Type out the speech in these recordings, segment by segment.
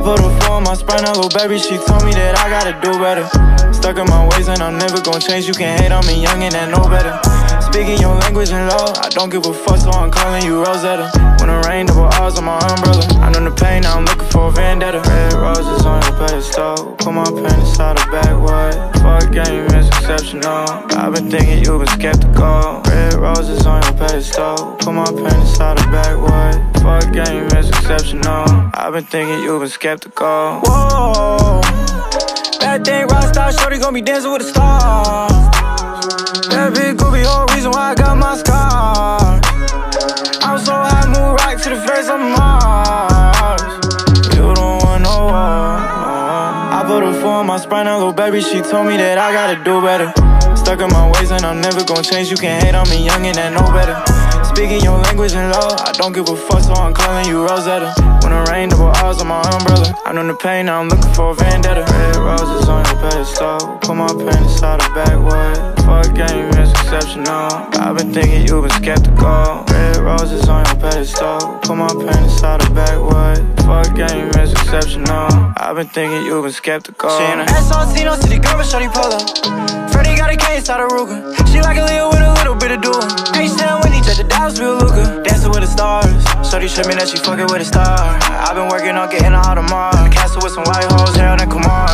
put her foot on my spine, now little baby, she told me that I gotta do better. Stuck in my ways and I'm never gon' change. You can't hate on me, youngin' and know better. Speaking your language in love, I don't give a fuck, so I'm calling you Rosetta. When it rain, double R's on my umbrella. I know the pain, now I'm looking for a vendetta. Red roses on your pedestal, put my pen inside the backwood. Fuck game is exceptional, I've been thinking you've been skeptical. Red roses on your pedestal, put my pen inside the backwood. Fuck game is exceptional, I've been thinking you've been skeptical. Whoa, bad thing, rockstar, shorty gon' be dancing with the stars. That big groovy, whole reason why I got my scar. I was so high, move right to the face of Mars. You don't want no war. I put her foot on my spine, now little baby, she told me that I gotta do better. Stuck in my ways and I'm never gon' change. You can't hate on me, youngin' and know better. Speaking your language in love, I don't give a fuck, so I'm calling you Rosetta. When it rain, double R's on my umbrella. I know the pain, now I'm looking for a vendetta. Red roses on your pedestal, put my pen inside the backwood. Fuck game is exceptional, I've been thinking you've been skeptical. Red roses on your pedestal, put my pen inside the backwood. Fuck game is exceptional, I've been thinking you've been skeptical. She in a SRT, city girl, but shorty pull up. Freddie got a K inside a Ruger. She like a Leo with a little bit of dual. H-Town when he check the Dallas, real Luca. Dancing with the stars, shorty showed me that she fucking with a star. I've been working on getting her out of Mars. Castle with some white hoes, Harold and Kumar.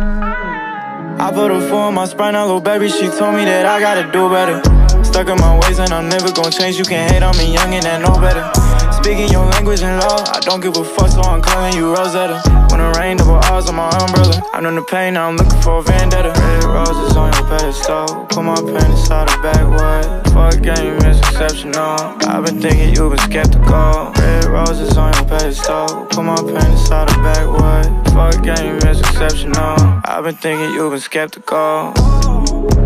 I put her foot on my spine, now little baby, she told me that I gotta do better. Stuck in my ways and I'm never gon' change. You can't hate on me, youngin' and know better. Speaking your language in love, I don't give a fuck, so I'm calling you Rosetta. When it rain, double R's on my umbrella. I know the pain, now I'm looking for a vendetta. Red roses on your pedestal, put my pen inside the backwood. Fuck game is exceptional, I've been thinking you've been skeptical. Red roses on your pedestal, put my pen inside the backwood. Fuck game is exceptional, I've been thinking you've been skeptical.